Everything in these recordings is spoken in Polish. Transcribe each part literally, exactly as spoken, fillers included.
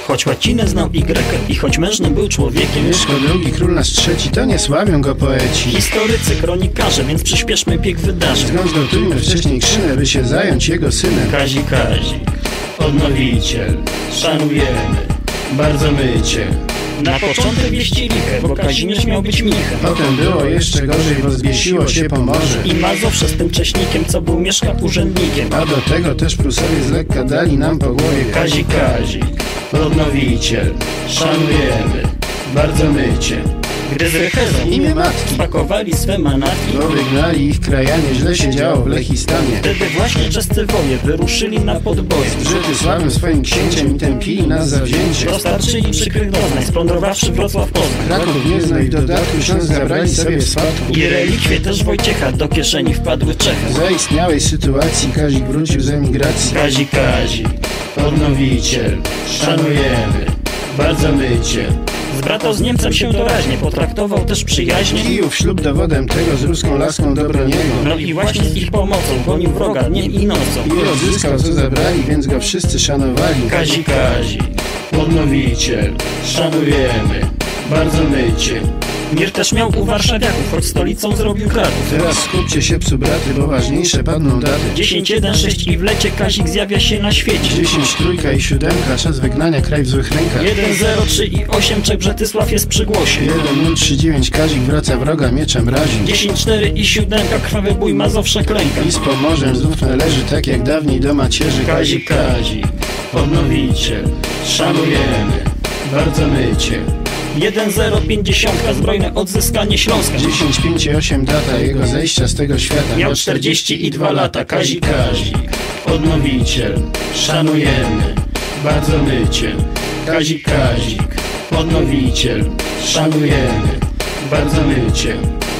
Choć łacinę znał Y i choć mężnym był człowiekiem, Mieszko drugi, król nasz trzeci, to nie sławią go poeci. Historycy, kronikarze, więc przyspieszmy bieg wydarzeń. Zgotujmy wcześniej krzynę, by się zająć jego synem. Kazik, Kazik, odnowiciel, szanujemy, bardzo my cię. Na początek wieści liche, bo Kazimierz miał być mnichem. Potem było jeszcze gorzej, bo zbiesiło się Pomorze. I Mazowsze z tym cześnikiem, co był Mieszka urzędnikiem. A do tego też Prusowie z lekka dali nam po głowie. Kazik, Kazik, odnowiciel, szanujemy, bardzo my cię. Gdy z Rychezą imię matki spakowali swe manatki, bo wygnali ich krajanie, źle się działo w Lechistanie. Wtedy właśnie czescy woje wyruszyli na podboje. Żyty sławym swoim księciem i tępili nas za wzięcie. Dostarczyli przykrych doznań, splądrowawszy Wrocław Poznań. Kraków nie zna i w dodatku Śląsk zabrali sobie w spadku. I relikwie też Wojciecha do kieszeni wpadły Czechem. W zaistniałej sytuacji Kazik wrócił z emigracji. Kazik, Kazik, odnowiciel, szanujemy, bardzo my cię. Zbratał z Niemcem się doraźnie, potraktował też przyjaźnie. Kijów ślub dowodem tego z ruską laską Dobroniego. No i właśnie z ich pomocą gonił wroga dniem i nocą. I odzyskał co zabrali, więc go wszyscy szanowali. Kazik, Kazik, odnowiciel, szanujemy, bardzo my cię. Mir też miał u warszawiaków, choć stolicą zrobił Kraków. Teraz skupcie się psu braty, bo ważniejsze padną daty. dziesięć, jeden, sześć i w lecie Kazik zjawia się na świecie. dziesięć, trójka i siódemka, czas wygnania, kraj w złych rękach. jeden, zero, trzy i osiem, Czech Brzetysław jest przy głosie. jeden, nul, trzy, dziewięć, Kazik wraca wroga mieczem razi. dziesięć, cztery i siódemka, krwawy bój, Mazowsze klęka. I z Pomorzem znów należy tak jak dawniej do macierzy. Kazik, Kazik, odnowiciel, szanujemy, bardzo my cię. jeden, zero, pięćdziesiąt, zbrojne odzyskanie Śląska. dziesięć, pięć i osiem data jego zejścia z tego świata. Miał czterdzieści dwa lata. Kazik, Kazik, odnowiciel, szanujemy, bardzo my cię. Kazik, Kazik, odnowiciel, szanujemy, bardzo my cię.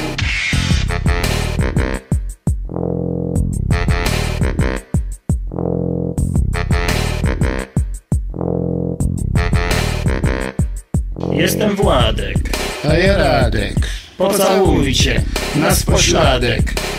Jestem Władek, A ja Radek, pocałujcie nas pośladek.